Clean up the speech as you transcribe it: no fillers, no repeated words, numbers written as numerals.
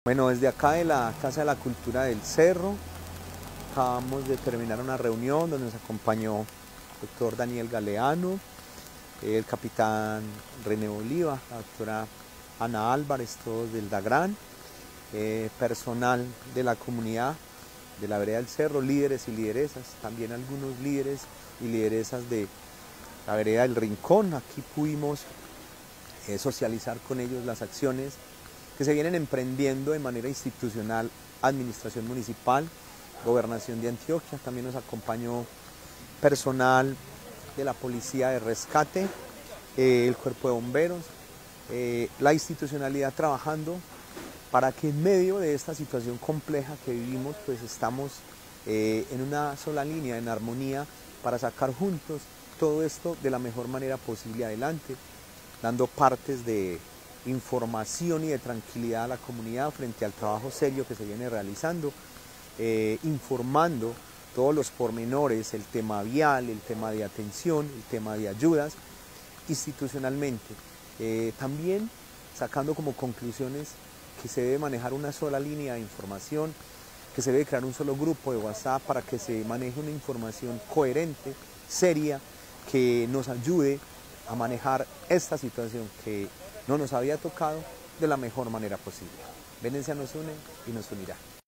Bueno, desde acá de la Casa de la Cultura del Cerro, acabamos de terminar una reunión donde nos acompañó el doctor Daniel Galeano, el capitán René Oliva, la doctora Ana Álvarez, todos del DAGRAN, personal de la comunidad de la vereda del Cerro, líderes y lideresas, también algunos líderes y lideresas de la vereda del Rincón. Aquí pudimos socializar con ellos las acciones que se vienen emprendiendo de manera institucional, administración municipal, gobernación de Antioquia. También nos acompañó personal de la policía de rescate, el cuerpo de bomberos, la institucionalidad trabajando para que en medio de esta situación compleja que vivimos, pues estamos en una sola línea, en armonía, para sacar juntos todo esto de la mejor manera posible adelante, dando partes de información y de tranquilidad a la comunidad frente al trabajo serio que se viene realizando, informando todos los pormenores, el tema vial, el tema de atención, el tema de ayudas, institucionalmente. También sacando como conclusiones que se debe manejar una sola línea de información, que se debe crear un solo grupo de WhatsApp para que se maneje una información coherente, seria, que nos ayude a manejar esta situación que no nos había tocado de la mejor manera posible. Venecia nos une y nos unirá.